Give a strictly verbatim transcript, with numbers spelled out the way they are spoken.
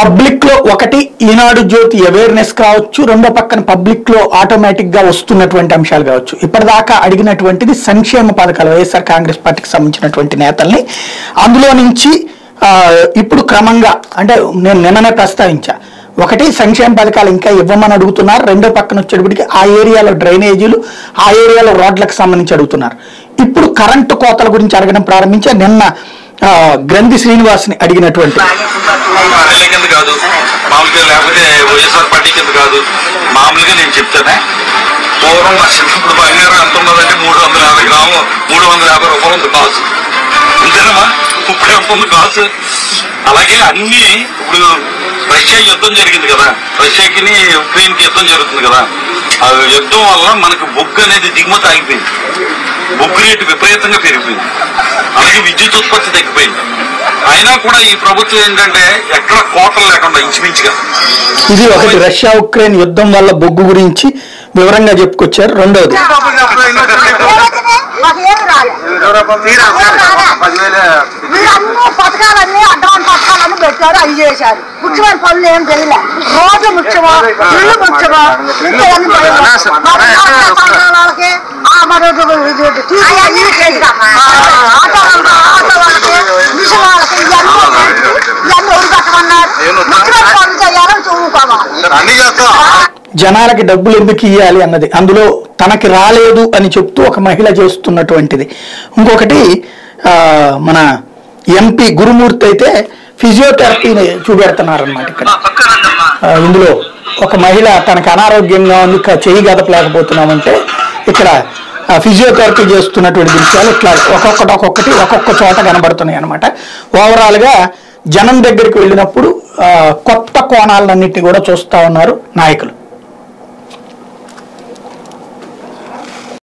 Public లో ఒకటి ఈనాడు జ్యోతి awareness కావచ్చు, రెండో పక్కన పబ్లిక్ లో ఆటోమేటిక్ గా వస్తున్నటువంటి అంశాలు కావచ్చు. ఇప్పటిదాకా అడిగినటువంటిది సంక్షేమ పథకాలు వైఎస్ఆర్ కాంగ్రెస్ పార్టీకి సంబంధించినటువంటి నేతల్ని, అందులో నుంచి ఇప్పుడు క్రమంగా అంటే నేను నిన్ననే ప్రస్తావించా, ఒకటి సంక్షేమ పథకాలు ఇంకా ఇవ్వమని అడుగుతున్నారు, రెండో పక్కన వచ్చేటప్పటికి ఆ ఏరియాలో డ్రైనేజీలు, ఆ ఏరియాలో రోడ్లకు సంబంధించి అడుగుతున్నారు. ఇప్పుడు కరెంటు కోతల గురించి అడగడం ప్రారంభించా. నిన్న గ్రంథి శ్రీనివాస్ని అడిగినటువంటి కాదు మామూలుగా, లేకపోతే వైఎస్ఆర్ పార్టీ కింద కాదు, మామూలుగా నేను చెప్తానే. పూర్వం ఇప్పుడు బంగారం ఎంత ఉన్నదంటే మూడు వందల యాభై గ్రాము మూడు వందల యాభై రూపాయలు ఉంది కాసు, అంతేనమ్మా. ఇప్పుడు ఎంత ఉంది కాసు. అలాగే అన్ని ఇప్పుడు రష్యా యుద్ధం జరిగింది కదా, రష్యాకి ఉక్రెయిన్ కి యుద్ధం జరుగుతుంది కదా, ఆ యుద్ధం వల్ల మనకు బొగ్గు అనేది దిగుమతి ఆగిపోయింది, బొగ్గు రేటు విపరీతంగా పెరిగిపోయింది, అలాగే విద్యుత్ ఉత్పత్తి తగ్గిపోయింది. అయినా కూడా ఈ ప్రభుత్వం ఏంటంటే ఎక్కడ కోటలు లేకుండా ఇంచుమించుగా. ఇది ఒకటి రష్యా ఉక్రెయిన్ యుద్ధం వల్ల బొగ్గు గురించి వివరంగా చెప్పుకొచ్చారు. రెండోది పథకాలన్నీ అడ్వాన్స్ పథకాలన్నీ పెట్టారు, అవి చేశారు. ముఖ్యమైన పనులు ఏం తెలియలే. రోజు ముఖ్యమా, ఇల్లు ముఖ్యమా, వాళ్ళకి ఆటో ఆటో వాళ్ళకి మిషన్ వాళ్ళకి ఇవన్నీ ఇవన్నీ ఊరు పెట్టమన్నారు. ముఖ్యమైన పనులు చేయాలని చదువుకోవాలి. జనాలకి డబ్బులు ఎందుకు ఇవ్వాలి అన్నది అందులో తనకి రాలేదు అని చెప్తూ ఒక మహిళ చేస్తున్నటువంటిది. ఇంకొకటి మన ఎంపీ గురుమూర్తి అయితే ఫిజియోథెరపీని చూపెడుతున్నారనమాట. ఇక్కడ ఇందులో ఒక మహిళ తనకు అనారోగ్యంగా ఉంది, చెయ్యి గదపలేకపోతున్నామంటే ఇక్కడ ఫిజియోథెరపీ చేస్తున్నటువంటి దృశ్యాలు ఇట్లా ఒక్కొక్కటి ఒక్కొక్కటి ఒక్కొక్క చోట కనబడుతున్నాయి అనమాట. ఓవరాల్గా జనం దగ్గరికి వెళ్ళినప్పుడు కొత్త కోణాలన్నింటినీ కూడా చూస్తూ ఉన్నారు నాయకులు.